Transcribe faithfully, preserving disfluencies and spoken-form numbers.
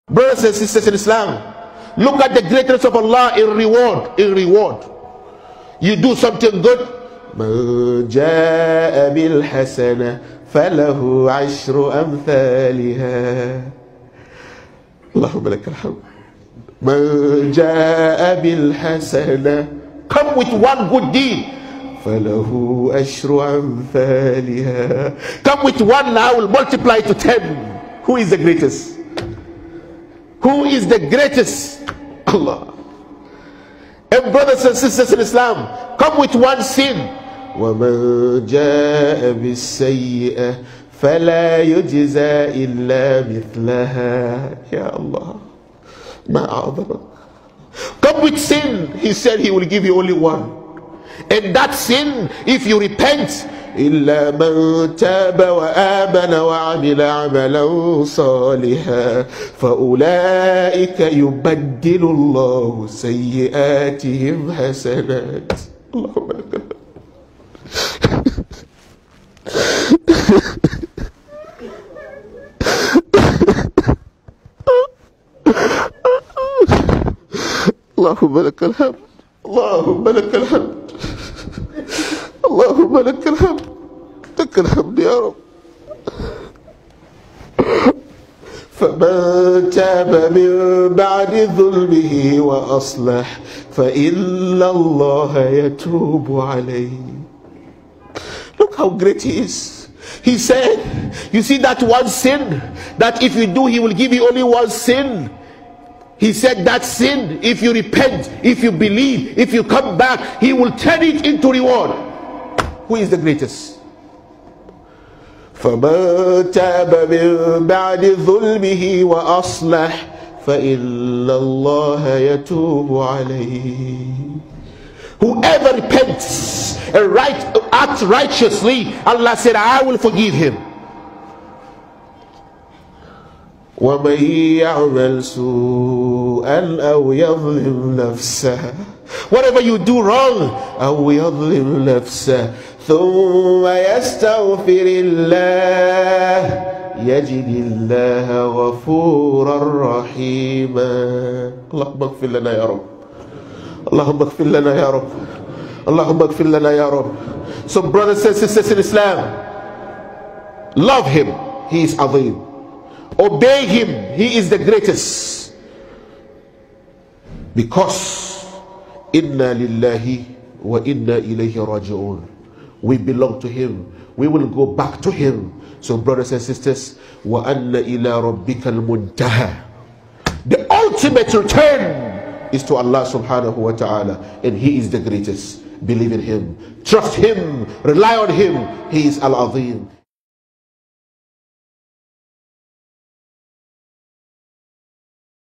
Brothers and sisters in Islam, look at the greatness of Allah in reward. In reward, you do something good. من جاء بالحسنة فله عشر أمثالها. اللهم لك الحمد. من جاء بالحسنة, come with one good deed. فله عشر أمثالها. Come with one, I will multiply to ten. Who is the greatest? Who is the greatest? Allah. And brothers and sisters in Islam, come with one sin. وَمَنْ جَاءَ بِالسَّيِّئَةِ فَلَا يُجْزَى إِلَّا مِثْلَهَا. Ya Allah, مَا أَعْظَمَكَ. Come with sin. He said he will give you only one. And that sin, if you repent, إلا من تاب وآمن وعمل عملا صالحا فأولئك يبدل الله سيئاتهم حسنات. اللهم لك اللهم لك الحمد. اللهم لك الحمد. اللهم لك الحمد. لك الحمد يا رب. فمن تاب من بعد ظلمه وأصلح فإن الله يتوب عليه. Look how great he is. He said, you see that one sin, that if you do, he will give you only one sin. He said that sin, if you repent, if you believe, if you come back, he will turn it into reward. Who is the greatest? فَمَنْ تَابَ مِنْ بَعْدِ ظُلْمِهِ وَأَصْلَحَ فَإِنَّ اللَّهَ يَتُوبُ عَلَيْهِ. Whoever repents and right, acts righteously, Allah said, I will forgive him. وَمَنْ يَعْمَلْ سُوءًا أَوْ يَظْلِمْ نَفْسَهُ. Whatever you do wrong, أَوْ يَظْلِمْ نَفْسَهُ ثُمَّ يَسْتَغْفِرِ اللَّهَ يَجِدِ اللَّهَ غَفُورًا رَحِيمًا. اللهم اغفر لنا يا رب. اللهم اغفر لنا يا رب. اللهم اغفر لنا يا رب. So brothers and sisters in Islam, love him, he is Azim. Obey him, he is the greatest. Because inna lillahi wa inna ilayhi raji'un. We belong to him, we will go back to him. So brothers and sisters, wa anna ila rabbika al-muntaha. The ultimate return is to Allah subhanahu wa ta'ala, and he is the greatest. Believe in him, trust him, rely on him. He is Al-Azim.